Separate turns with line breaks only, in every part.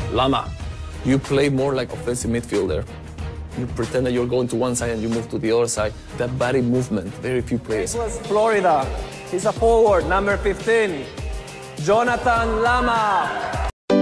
Lama, you play more like offensive midfielder. You pretend that you're going to one side and you move to the other side. That body movement, very few players.
This was Florida. He's a forward, number 15, Jonathan Lama.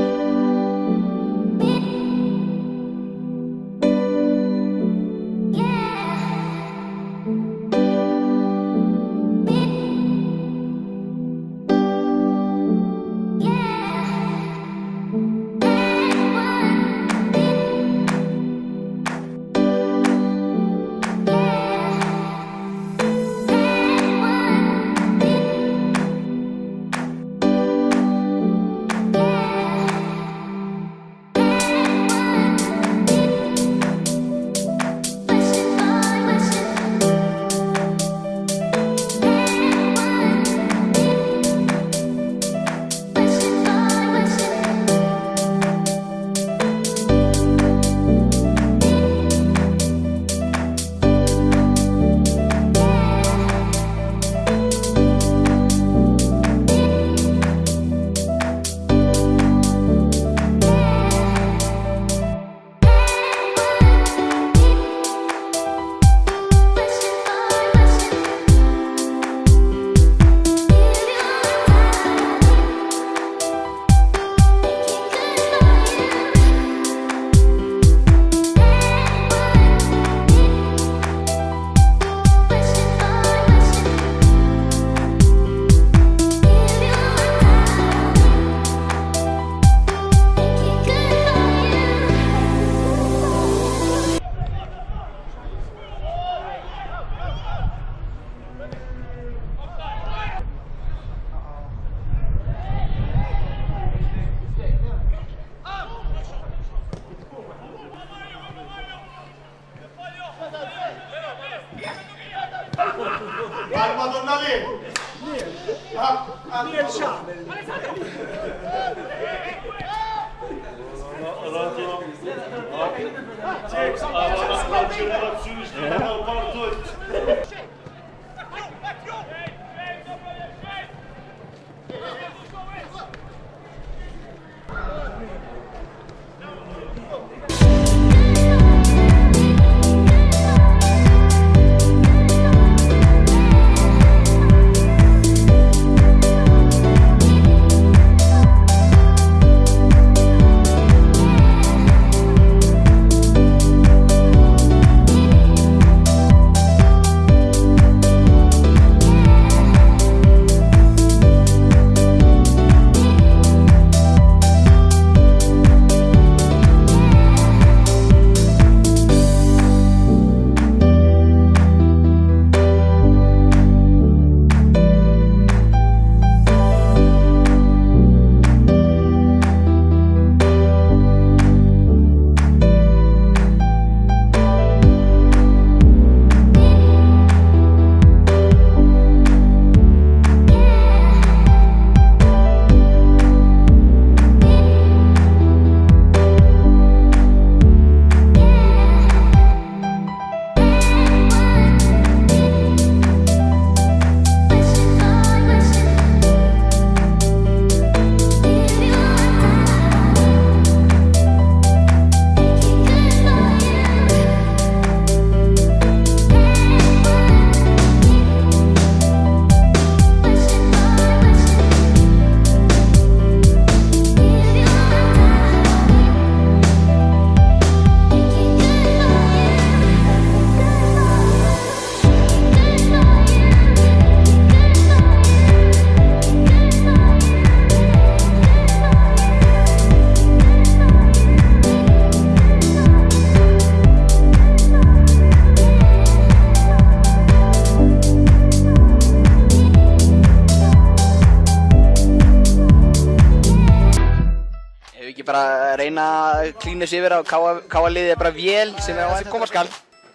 Bara reyna að klína sig yfir á K-liðið bara vél sem að koma skal.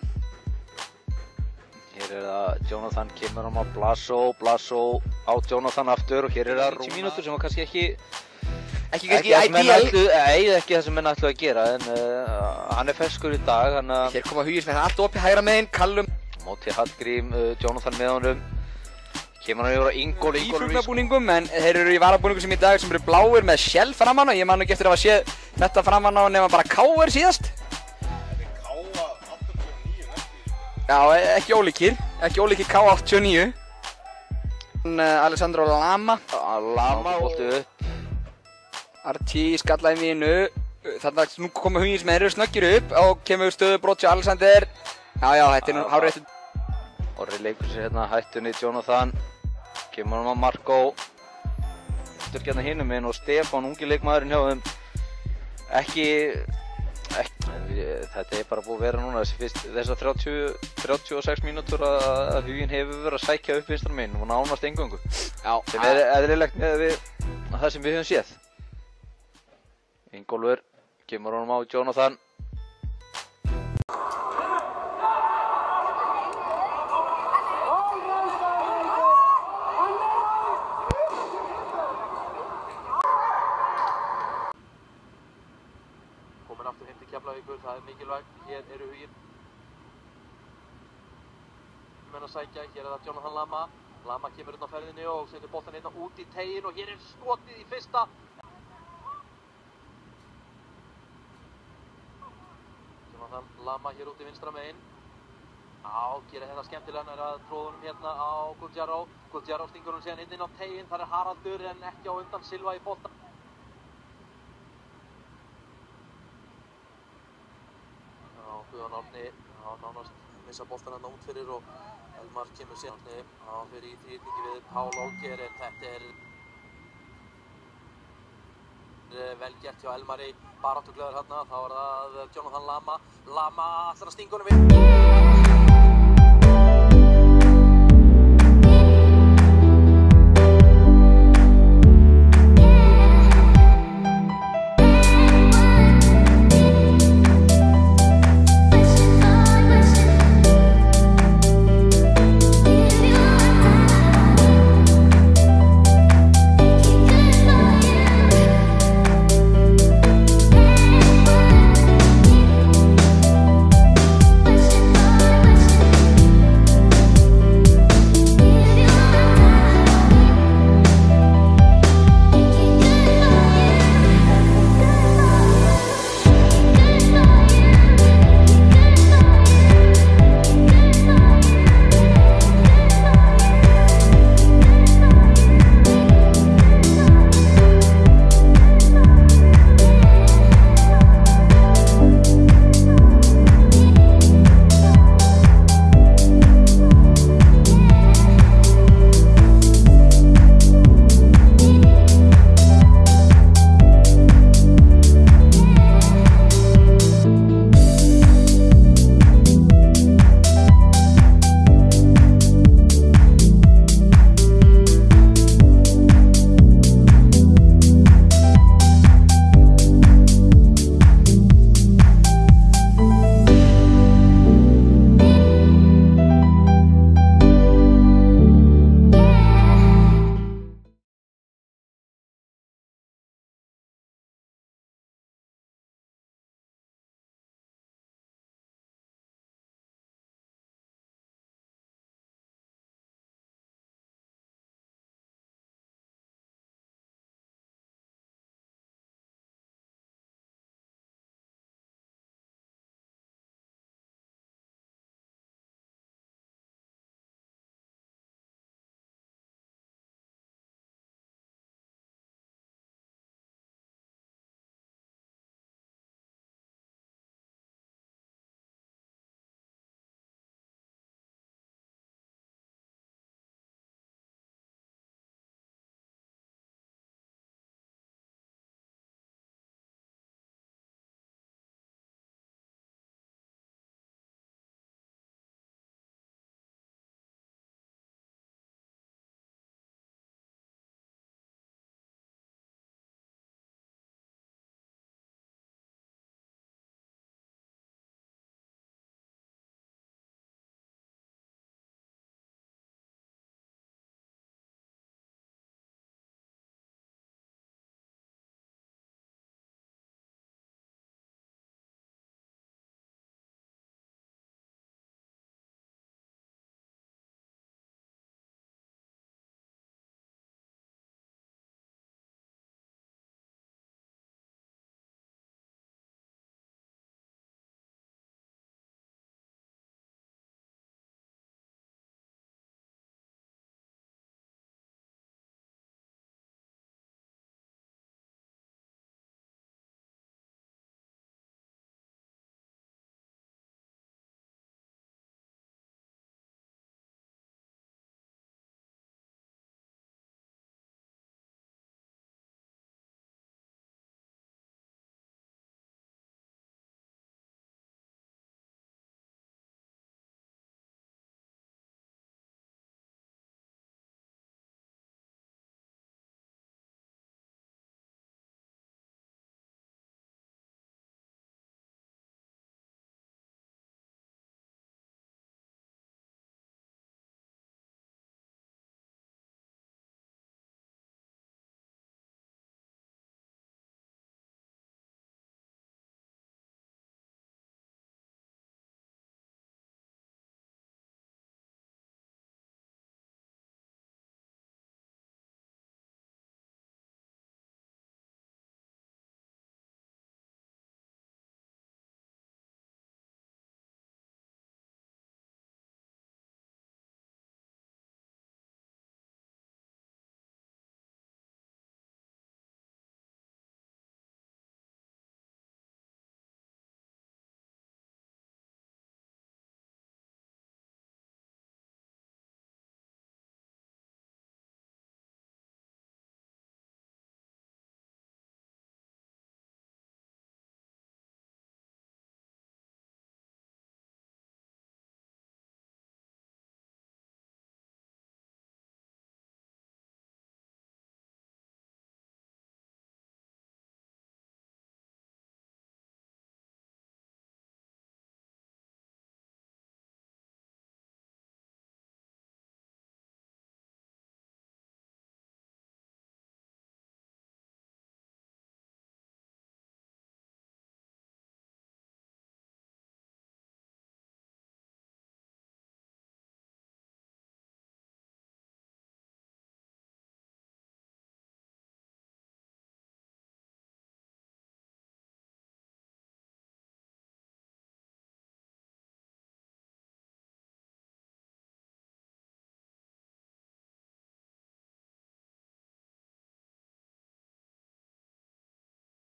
Hér það Jonathan kemur á Blasso á Jonathan aftur og hér það 10 mínútur sem var kannski ekki ideal. Ekki það sem menn ætluðu að gera en hann ferskur í dag. Hér koma Hugismenn allt opið hægra megin, Callum móti Hallgrím, Jonathan með honum. Kemur hann yfir á Ingól í fuglabúningum en þeir eru í varabúningum sem í dag sem eru bláir með Shell framan og ég man ekki eftir að hafa séð
þetta framan á nema bara KR síðast. Já, ekki ólíkir K89. Alessandro Lama.
Lama bolti upp.
Archie skallaði mínu. Þarna nú koma Hugins með þeirra snöggir upp og kemur stöðubrot hjá Alexander. Já, þetta nú hárrétt.
Orri leikur sér hérna hættunni Jonathan. Kemur hann á Marko. Styrkjarnar hinum minn og Stefán, ungi leikmaðurinn hjá þeim. Þetta bara búið að vera núna þessar 36 mínútur að Huginn hefur verið að sækja upp vinstra megin og nánast eingöngu.
Já.
Sem eðlilegt með það sem við höfum séð. Ingólfur kemur honum á Jonathan. Komin aftur heim til Keflavíkur, það mikilvægt. Hér eru Huginn menn að sækja, hér það Jonathan Lama. Lama kemur á ferðinni og setur boltan hérna út í tegin og hér skotið í fyrsta. Jonathan Lama hér út í vinstra megin. Gera þetta skemmtilega að tróðunum hérna á Guljaro. Guljaro stingur hún síðan inn á tegin, þar Haraldur en ekki á undan Silva í boltan. Guðjón Árni nánast missa boltan hérna út fyrir og Elmar kemur síðan fyrir í þrýrningi við Pál Olger en þetta vel gert hjá Elmari, baráttuglegur hérna, þá það Jonathan Lama ætlar að stinga honum við.